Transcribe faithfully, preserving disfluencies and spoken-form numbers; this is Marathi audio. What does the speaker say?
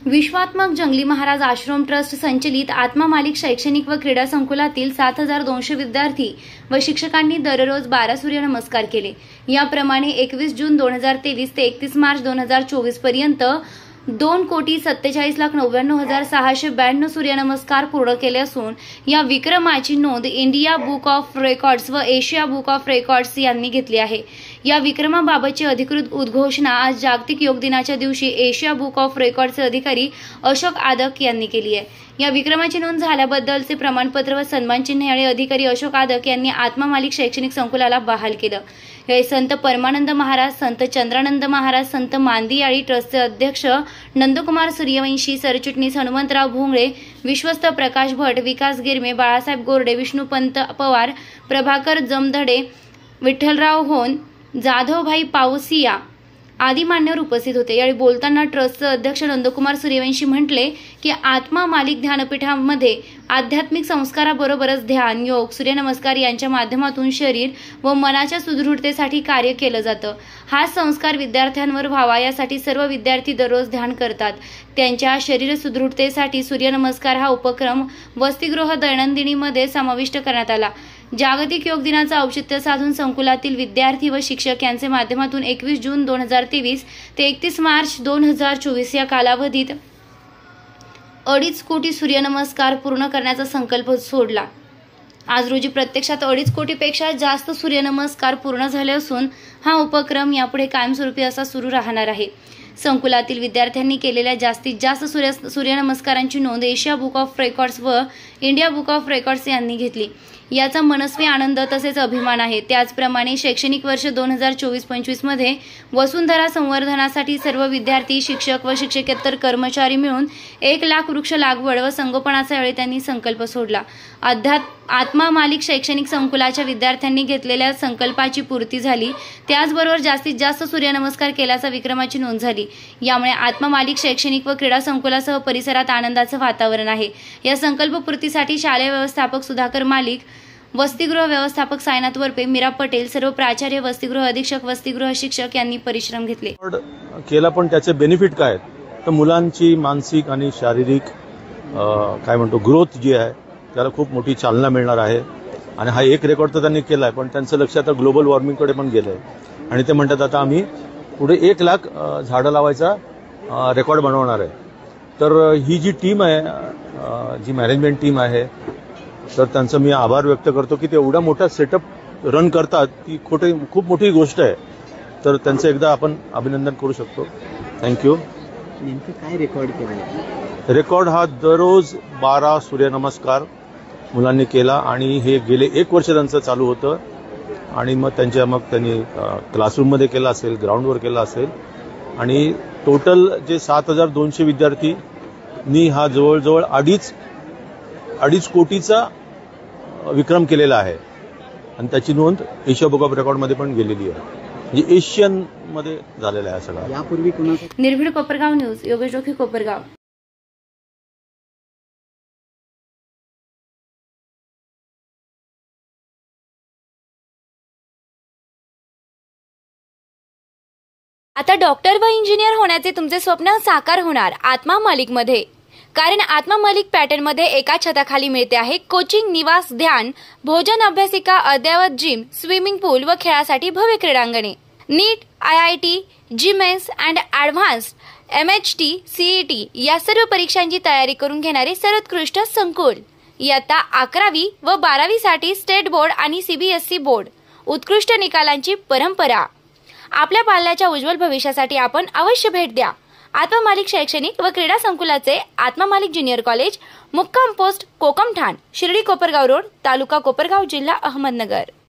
विश्वात्मक जंगली महाराज आश्रम ट्रस्ट संचलित आत्मा मालिक शैक्षणिक व क्रीडा संकुलातील सात हजार दोनशे विद्यार्थी व शिक्षकांनी दररोज बारा सूर्यनमस्कार केले। याप्रमाणे एकवीस जून दोन हजार तेवीस ते एकतीस मार्च दोन हजार चोवीस पर्यंत दोन कोटी सत्तेचाळीस लाख नव्याण्णव हजार सहाशे ब्याण्णव सूर्यनमस्कार पूर्ण केले असून या विक्रमाची नोंद इंडिया बुक ऑफ रेकॉर्ड्स व एशिया बुक ऑफ रेकॉर्ड्स यांनी घेतली आहे। या विक्रमाबाबतची अधिकृत उद्घोषणा आज जागतिक योग दिनाच्या दिवशी एशिया बुक ऑफ रेकॉर्डचे अधिकारी अशोक आदक यांनी केली आहे। या विक्रमाची नोंद झाल्याबद्दलचे प्रमाणपत्र व सन्मान चिन्ह आणि अधिकारी अशोक आदक यांनी आत्मा मालिक शैक्षणिक संकुलाला बहाल केलं। हे संत परमानंद महाराज, संत चंद्रानंद महाराज, संत मांदियाळी ट्रस्टचे अध्यक्ष नंदकुमार सूर्यवंशी, सरचिटणीस हनुमंतराव भोंगळे, विश्वस्त प्रकाश भट, विकास गिरमे, बाळासाहेब गोरडे, विष्णुपंत पवार, प्रभाकर जमधडे, विठ्ठलराव होन, जाधवभाई पावसिया आदी मान्यवर उपस्थित होते। यावेळी बोलताना ट्रस्टचे अध्यक्ष नंदकुमार सूर्यवंशी म्हटले की आत्मा मालिक ध्यानपीठामध्ये आध्यात्मिक संस्काराबरोबरच ध्यान, योग, सूर्यनमस्कार यांच्या माध्यमातून शरीर व मनाच्या सुदृढतेसाठी कार्य केलं जातं। हा संस्कार विद्यार्थ्यांवर व्हावा यासाठी सर्व विद्यार्थी दररोज ध्यान करतात। त्यांच्या शरीर सुदृढतेसाठी सूर्यनमस्कार हा उपक्रम वसतिगृह दैनंदिनीमध्ये समाविष्ट करण्यात आला। जागतिक योग दिनाचं औचित्य साधून संकुलातील विद्यार्थी व शिक्षक यांच्या माध्यमातून एकवीस जून दोन हजार तेवीस ते एकतीस मार्च दोन हजार चोवीस या कालावधीत अडीच कोटी सूर्यनमस्कार पूर्ण करण्याचा संकल्प सोडला। आज रोजी प्रत्यक्षात अडीच कोटीपेक्षा जास्त सूर्यनमस्कार पूर्ण झाले असून हा उपक्रम यापुढे कायमस्वरूपी असा सुरू राहणार आहे। संकुलातील विद्यार्थ्यांनी केलेल्या जास्तीत जास्त सूर्य सूर्यनमस्कारांची नोंद एशिया बुक ऑफ रेकॉर्ड्स व इंडिया बुक ऑफ रेकॉर्ड्स यांनी घेतली। याचा मनस्वी आनंद तसेच अभिमान आहे। त्याचप्रमाणे शैक्षणिक वर्ष दोन हजार चोवीस पंचवीस मध्ये वसुंधरा संवर्धनासाठी सर्व विद्यार्थी, शिक्षक व शिक्षकेतर कर्मचारी मिळून एक लाख वृक्ष लागवड व संगोपनाचा वेळी त्यांनी संकल्प सोडला। अध्यात्म आत्मा मालिक शैक्षणिक संकुलाच्या विद्यार्थ्यांनी घेतलेल्या संकल्पाची पूर्ती झाली। त्याचबरोबर जास्तीत जास्त सूर्यनमस्कार केल्याचा विक्रमाची नोंद झाली। यामुळे आत्मा मालिक शैक्षणिक व क्रीडा संकुलासह परिसरात आनंदाचं वातावरण आहे। या संकल्प पूर्तीसाठी शालेय व्यवस्थापक सुधाकर मालिक, वसतिगृह व्यवस्थापक सायनाथ वरपे, मीरा पटेल, सर्व प्राचार्य, वसतिगृह अधीक्षक, वसतिगृह शिक्षक यांनी परिश्रम घेतले। केला पण त्याचे बेनिफिट काय तर मुलांची मानसिक आणि शारीरिक काय म्हणतो ग्रोथ जी आहे त्याला खूप मोठी चालना मिळणार आहे। आणि हा एक रेकॉर्ड तर त्यांनी केलाय पण त्यांचं लक्ष आता ग्लोबल वॉर्मिंगकडे पण गेलंय आणि ते म्हणतात आता आम्ही पुढे एक लाख झाडं लावायचा रेकॉर्ड बनवणार आहे। तर ही जी टीम आहे, जी मॅनेजमेंट टीम आहे, तर त्यांचा मी आभार व्यक्त करतो की ते एवढा मोठा सेटअप रन करतात ती खोटे खूप मोठी गोष्ट आहे। तर त्यांचं एकदा आपण अभिनंदन करू शकतो। थँक्यू। नेमकं काय रेकॉर्ड केलं? रेकॉर्ड हा दररोज बारा सूर्यनमस्कार मुलांनी केला आणि हे गेले एक वर्ष त्यांचं चालू होतं आणि मग त्यांच्या मग त्यांनी क्लासरूममध्ये केला असेल, ग्राउंडवर केला असेल आणि टोटल जे सात हजार दोनशे विद्यार्थींनी हा जवळजवळ अडीच अडीच कोटीचा विक्रम केलेला आहे आणि त्याची नोंद एशिया बुक ऑफ रेकॉर्डमध्ये पण गेलेली आहे। म्हणजे एशियन मध्ये झालेला आहे सगळा। यापूर्वी कुणाचा? निर्भीड कोपरगाव न्यूज, योगेश जोखी, कोपरगाव। आता डॉक्टर व इंजिनियर होण्याचे तुमचे स्वप्न साकार होणार आत्मा मालिक मध्ये। कारण आत्मा मालिक पॅटर्न मध्ये एका छताखाली मिळते आहे कोचिंग, निवास, ध्यान, भोजन, अभ्यासिका, अद्ययावत जिम, स्विमिंग पूल व खेळासाठी भव्य क्रीडांगणे। NEET, I I T, JEE mains and advanced, M H T, CET या सर्व परीक्षांची तयारी करून घेणारे सर्वोत्कृष्ट संकुल। इयत्ता अकरावी व बारावी साठी स्टेट बोर्ड आणि सीबीएसई बोर्ड, उत्कृष्ट निकालांची परंपरा। आपल्या पाल्याच्या उज्ज्वल भविष्यासाठी आपण अवश्य भेट द्या आत्मा मालिक शैक्षणिक व क्रीडा संकुलाचे आत्मा मालिक ज्युनियर कॉलेज, मुक्काम पोस्ट कोकमठाण, शिर्डी कोपरगाव रोड, तालुका कोपरगाव, जिल्हा अहमदनगर।